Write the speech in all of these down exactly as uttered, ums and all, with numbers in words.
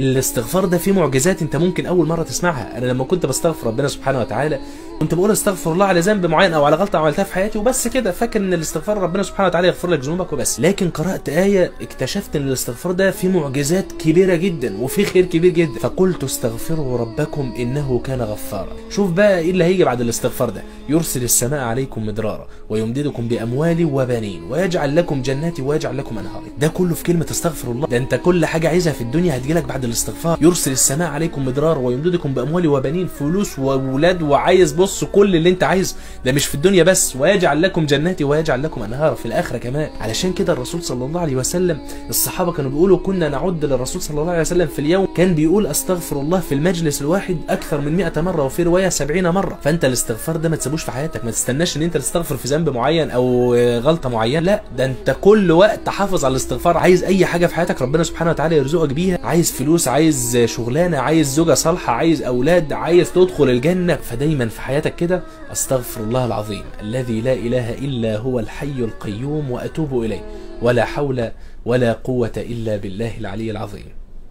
الاستغفار ده فيه معجزات انت ممكن اول مره تسمعها. انا لما كنت بستغفر ربنا سبحانه وتعالى كنت بقول استغفر الله على ذنب معين او على غلطه عملتها في حياتي وبس كده، فاكر ان الاستغفار ربنا سبحانه وتعالى يغفر لك ذنوبك وبس. لكن قرات ايه اكتشفت ان الاستغفار ده فيه معجزات كبيره جدا وفيه خير كبير جدا. فقلت استغفروا ربكم انه كان غفارا. شوف بقى ايه اللي هيجي بعد الاستغفار ده: يرسل السماء عليكم مدرارا ويمددكم باموال وبنين ويجعل لكم جنات ويجعل لكم انهارا. ده كله في كلمه استغفر الله. ده انت كل حاجه عايزها في الدنيا هتجيلك بعد الاستغفار. يرسل السماء عليكم مدرارا ويمددكم باموال وبنين، فلوس واولاد وعايز بص كل اللي انت عايزه. ده مش في الدنيا بس، ويجعل لكم جنات ويجعل لكم انهارا في الاخره كمان. علشان كده الرسول صلى الله عليه وسلم الصحابه كانوا بيقولوا كنا نعد للرسول صلى الله عليه وسلم في اليوم كان بيقول استغفر الله في المجلس الواحد اكثر من مئة مره، وفي روايه سبعين مره. فانت الاستغفار ده ما تسيبوش في حياتك، ما تستناش ان انت تستغفر في ذنب معين او غلطه معينه، لا ده انت كل وقت حافظ على الاستغفار. عايز اي حاجه في حياتك ربنا سبحانه وتعالى يرزقك بيها، عايز فلوس، عايز شغلانه، عايز زوجه صالحه، عايز اولاد، عايز تدخل الجنه، فدايما في حياتك كده استغفر الله العظيم الذي لا اله الا هو الحي القيوم واتوب اليه ولا حول ولا قوه الا بالله العلي العظيم.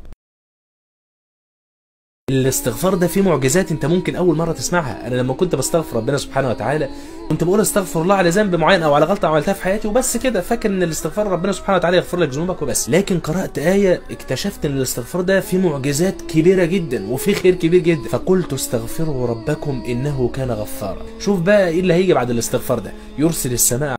الاستغفار ده فيه معجزات انت ممكن اول مره تسمعها. انا لما كنت بستغفر ربنا سبحانه وتعالى كنت بقول استغفر الله على ذنب معين او على غلطه عملتها في حياتي وبس كده، فاكر ان الاستغفار ربنا سبحانه وتعالى يغفر لك ذنوبك وبس. لكن قرات ايه اكتشفت ان الاستغفار ده فيه معجزات كبيره جدا وفيه خير كبير جدا. فقلت استغفروا ربكم انه كان غفارا. شوف بقى ايه اللي هيجي بعد الاستغفار ده: يرسل السماء